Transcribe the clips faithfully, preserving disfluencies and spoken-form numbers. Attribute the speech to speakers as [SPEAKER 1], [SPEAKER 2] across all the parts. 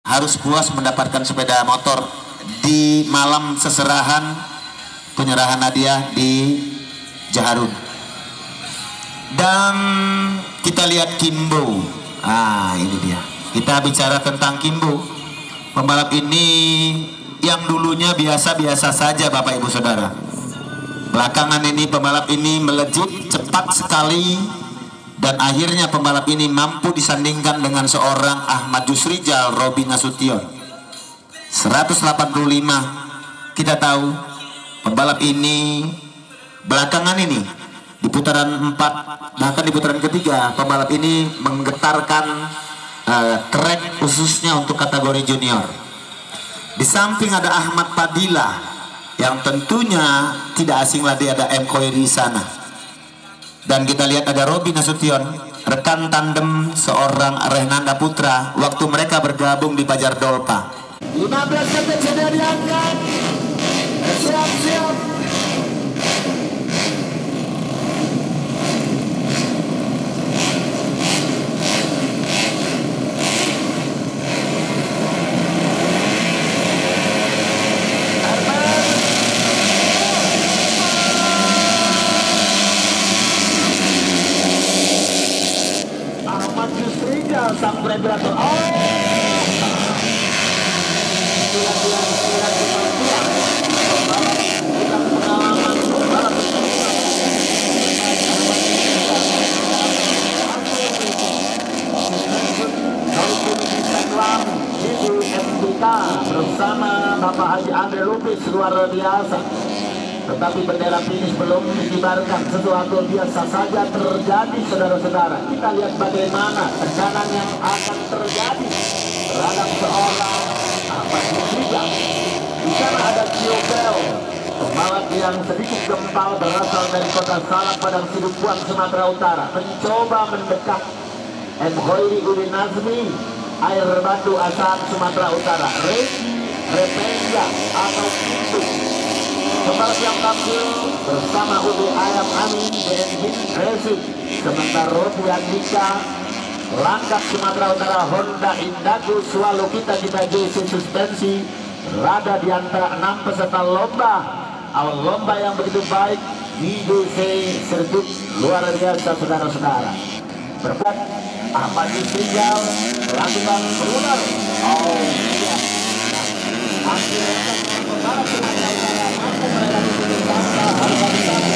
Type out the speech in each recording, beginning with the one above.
[SPEAKER 1] harus puas mendapatkan sepeda motor di malam seserahan penyerahan hadiah di Jaharun. Dan kita lihat Kimbo. Ah, ini dia. Kita bicara tentang Kimbo. Pembalap ini yang dulunya biasa-biasa saja Bapak Ibu Saudara. Belakangan ini pembalap ini melejit cepat sekali, dan akhirnya pembalap ini mampu disandingkan dengan seorang Ahmad Yusrijal Robby Nasution. seratus delapan puluh lima. Kita tahu pembalap ini belakangan ini di putaran empat, bahkan di putaran ketiga, pembalap ini menggetarkan uh, trek khususnya untuk kategori junior. Di samping ada Ahmad Padilla yang tentunya tidak asing lagi, ada M. Khoiri di sana. Dan kita lihat ada Robby Nasution, rekan tandem seorang Renanda Putra waktu mereka bergabung di Pajar Dolpa.
[SPEAKER 2] lima belas detik sudah diangkat. Siap-siap. Ahmad Yusrijal sang regulator. Oh. Bersama Bapak Haji Andre Lupis luar biasa, tetapi bendera finish belum dikibarkan. Sesuatu biasa saja terjadi, saudara-saudara. Kita lihat bagaimana tekanan yang akan terjadi terhadap seorang Ahmad Yusrijal. Di sana ada Kiobel, pembalap yang sedikit gempal berasal dari kota Salak, Padang Sidukuan, Sumatera Utara, mencoba mendekat M. Khoiri Udin Nazmi, Air Batu Asal, Sumatera Utara. Regi Repenja atau Pintu, pembalap yang tampil bersama U B Ayam Amin B N H Racing. Sementara Robi Andika Langkap Sumatera Utara, Honda Indago Swalu Kita Kita J C Suspensi berada di antara enam peserta lomba. Awal lomba yang begitu baik di D C Sergip, luar biasa saudara-saudara. Berbuat Ahmad Yusrijal melakukan berulang. Oh iya. Akhirnya pembalap Sumatera Utara mampu melewati tanpa harga besar.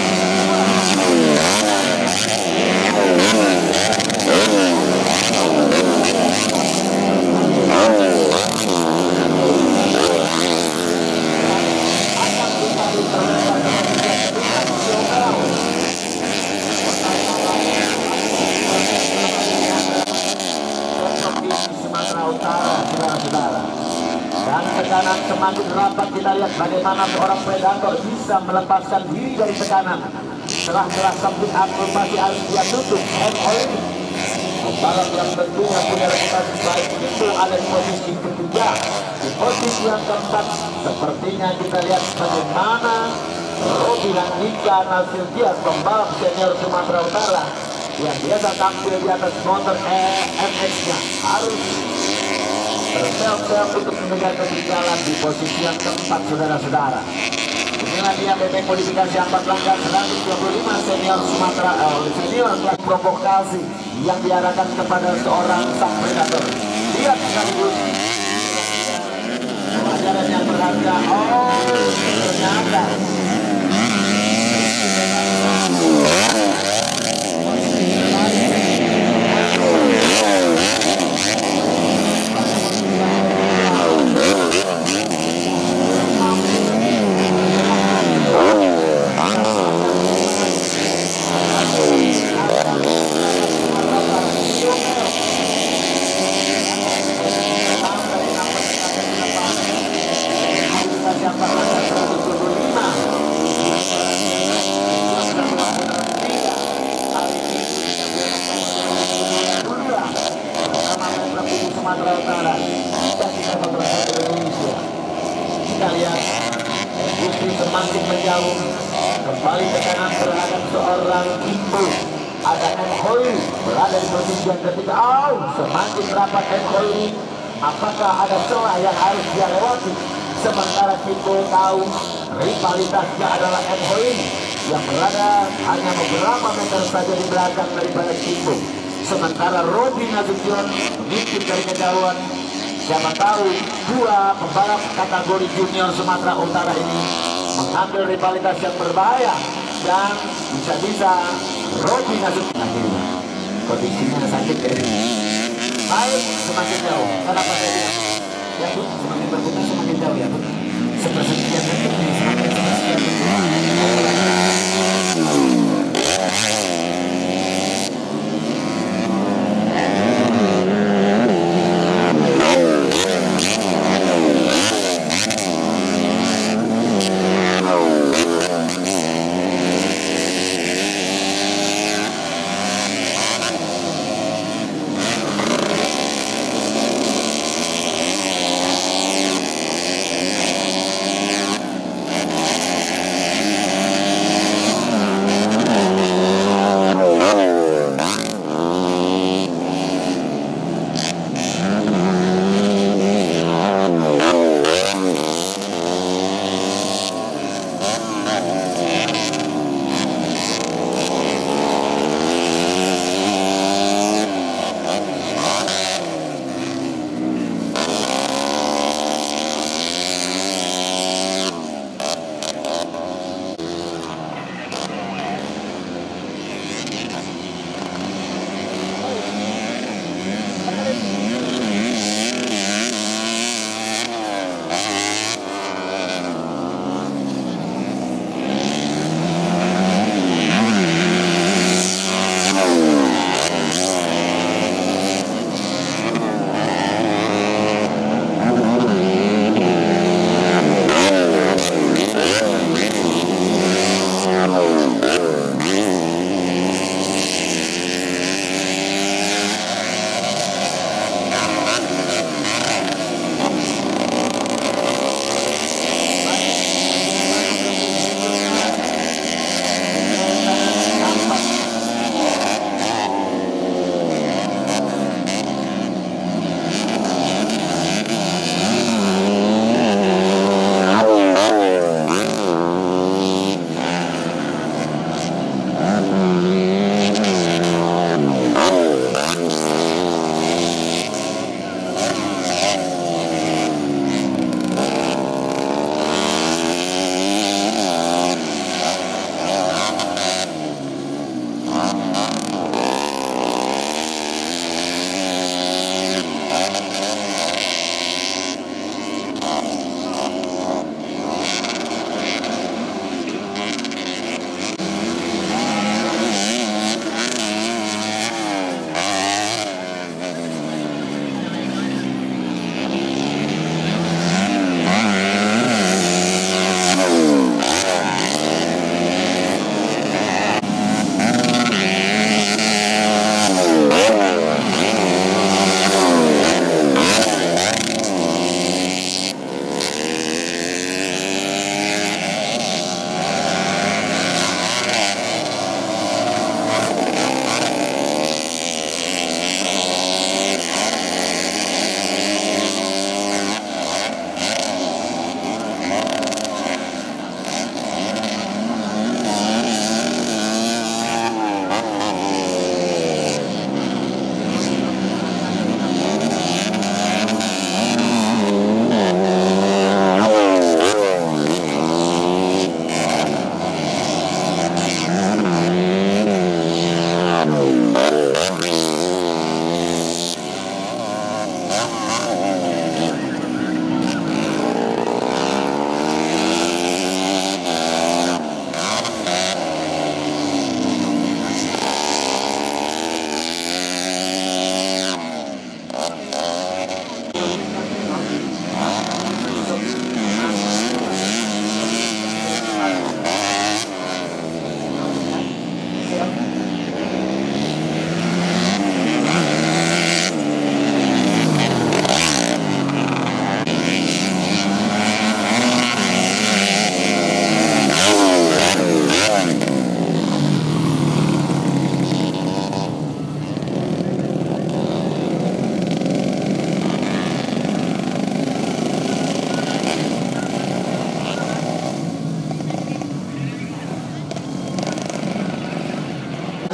[SPEAKER 2] Sumatera Utara, saudara-saudara. Dan tekanan semakin rapat. Kita lihat bagaimana seorang predator bisa melepaskan diri dari tekanan. Setelah-setelah sempit aklimasi harus dia tutup. M. Khoiri, pembalap yang tentunya punya reputasi baik, itu ada di posisi ketiga. Di posisi yang keempat, sepertinya kita lihat bagaimana Robby Andika Nasir Dias, pembalap senior Sumatera Utara yang biasa tampil di atas motor M X-nya, harus bersel-sel untuk menjaga ketinggalan di posisi yang keempat, saudara-saudara. Inilah dia B M modifikasi empat langkah seratus dua puluh lima senior Sumatera, eh, senior kelas provokasi yang diarahkan kepada seorang sang predator. Lihat sekaligus pelajaran yang berharga. Oh, ternyata Sumatera Utara dan kita beberapa Indonesia. Kita lihat Putri semakin menjauh, kembali tekanan terhadap seorang Kimbo. Ada M. Khoiri berada di posisi yang ketiga. Oh, semakin rapat M. Khoiri apakah ada celah yang harus dia lewati. Sementara Kimbo tahu rivalitasnya adalah M O ini yang berada hanya beberapa meter saja di belakang daripada Kimbo. Sementara Robi Nasution mengintip dari kejauhan. Siapa tahu dua pembalap kategori junior Sumatera Utara ini mengambil rivalitas yang berbahaya dan bisa-bisa Robi Nasution akhirnya kondisinya sakit ya. Baik, semakin jauh. Kenapa saya bilang? Ya Bu, semakin berputar semakin jauh ya Bu. Sepersekian detik ini semakin sepersekian detik.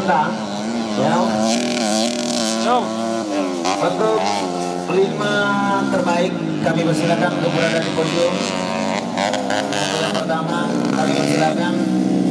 [SPEAKER 2] Anda ya. Untuk lima terbaik kami persilakan untuk berada di podium. Yang pertama kami persilakan